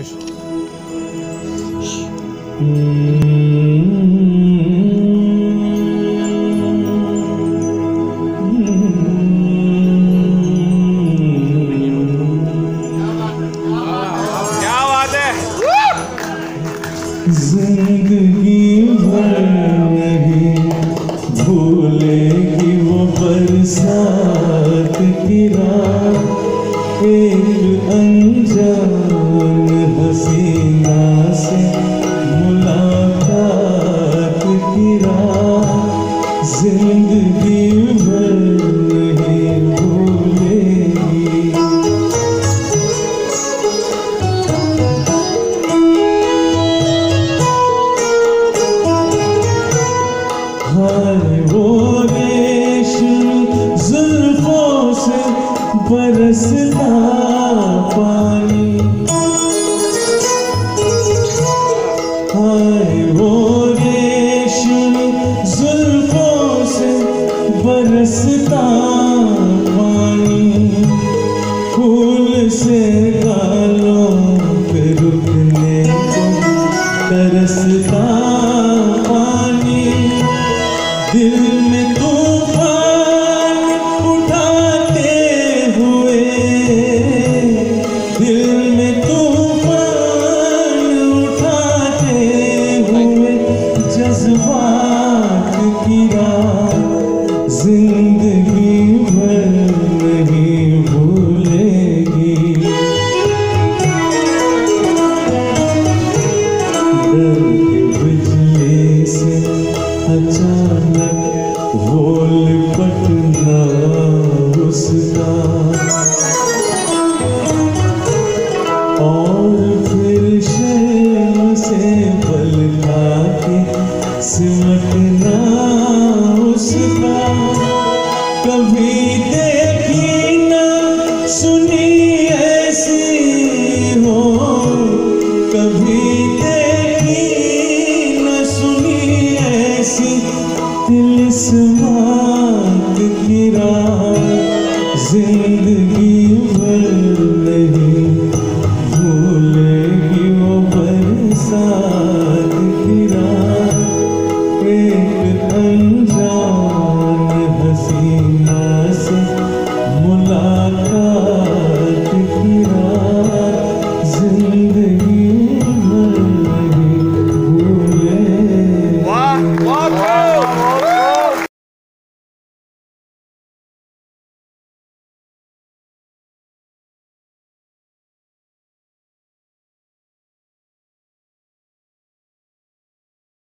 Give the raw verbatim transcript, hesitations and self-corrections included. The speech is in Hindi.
खुश। क्या बात है। जिंदगी भर नहीं भूलेगी वो बरसात की रात, एक अनजान हसीना से मुलाकात की रात, जिंदगी भर नहीं भूलेगी। हाय वो रेशम जुल्फों से बरसता पानी, हाय वो रेशम जुल्फों से बरसता पानी, फूल से गालों पे रुकने